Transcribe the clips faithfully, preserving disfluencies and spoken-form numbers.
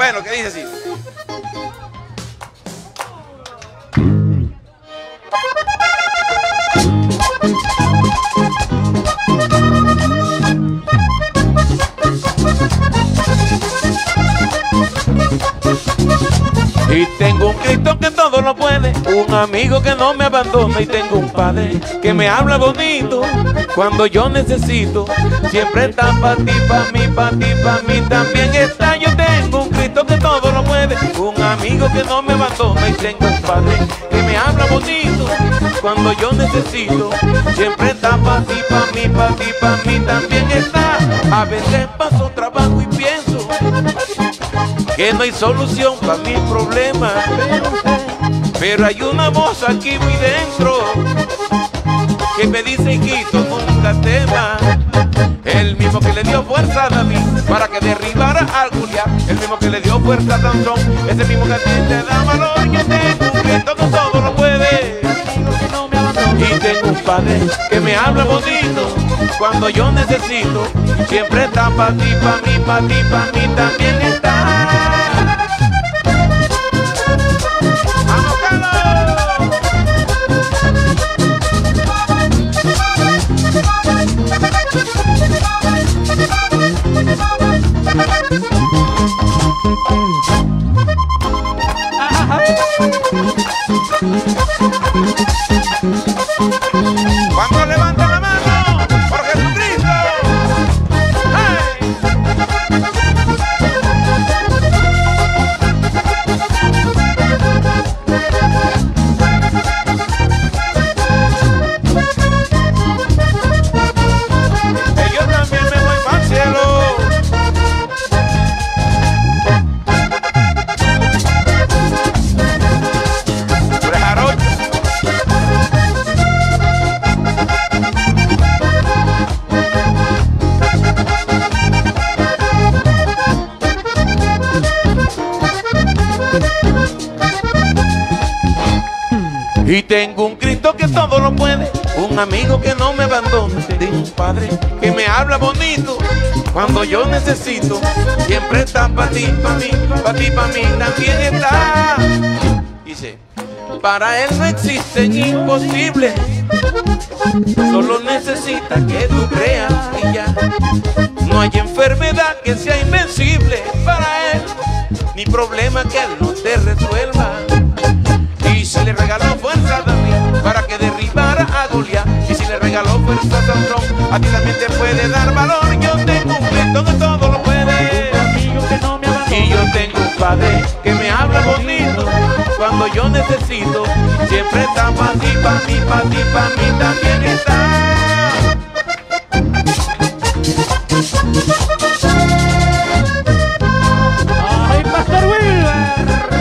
Bueno, ¿qué dice así? Y tengo un Cristo que todo lo puede, un amigo que no me abandona, y tengo un Padre que me habla bonito cuando yo necesito. Siempre está para ti, para mí, para ti, para mí también está. Yo tengo un Cristo que todo lo puede, un amigo que no me abandona, y tengo un Padre que me habla bonito cuando yo necesito. Siempre está para ti, para mí, para ti, para mí también está. A veces paso trabajo y pienso que no hay solución para mis problemas, pero hay una voz aquí muy dentro que me dice: hijito, nunca temas. El mismo que le dio fuerza a David para que derribara al Goliat, el mismo que le dio fuerza a Sansón, ese mismo que a ti te da valor. Yo tengo un Cristo que todo lo puede, y tengo un Padre que me habla bonito cuando yo necesito. Siempre está para ti, para mí, para ti, para mí también está. ¡Vamos, Carlos! Cuando levanta la mano por Jesucristo. ¡Hey! Que yo también me voy para el cielo. Y tengo un Cristo que todo lo puede, un amigo que no me abandona, tengo un Padre que me habla bonito cuando yo necesito. Siempre está para ti, para mí, para ti, para mí también está. Dice: para Él no existen imposibles, solo necesita que tú creas y ya. No hay enfermedad que sea invencible para Él, ni problema que Él no te resuelva. Y si le regaló fuerza a David para que derribara a Goliat, y si le regaló fuerza a Sansón, a ti también te puede dar valor. Yo tengo un Cristo que todo lo puede, y yo tengo un Padre que me habla bonito cuando yo necesito. Siempre está para ti, para mí, para ti, para mí también está. ¡Ay, Pastor Wilber!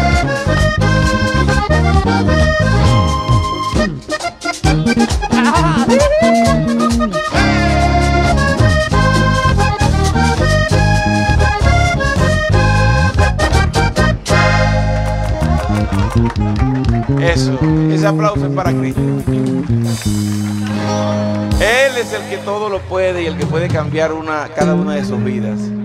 Eso, ese aplauso es para Cristo. Él es el que todo lo puede y el que puede cambiar una, cada una de sus vidas.